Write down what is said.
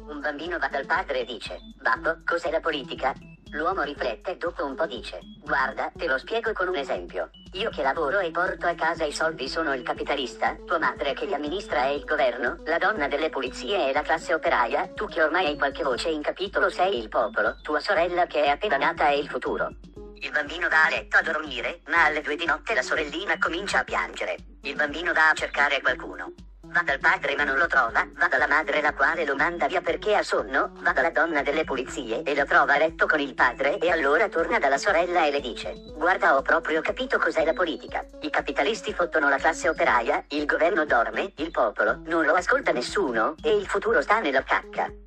Un bambino va dal padre e dice: babbo, cos'è la politica? L'uomo riflette e dopo un po' dice: guarda, te lo spiego con un esempio. Io che lavoro e porto a casa i soldi sono il capitalista, tua madre che li amministra è il governo, la donna delle pulizie è la classe operaia, tu che ormai hai qualche voce in capitolo sei il popolo, tua sorella che è appena nata è il futuro. Il bambino va a letto a dormire, ma alle 2 di notte la sorellina comincia a piangere. Il bambino va a cercare qualcuno. Va dal padre ma non lo trova, va dalla madre la quale lo manda via perché ha sonno, va dalla donna delle pulizie e lo trova a letto con il padre e allora torna dalla sorella e le dice: guarda, ho proprio capito cos'è la politica. I capitalisti fottono la classe operaia, il governo dorme, il popolo non lo ascolta nessuno, e il futuro sta nella cacca.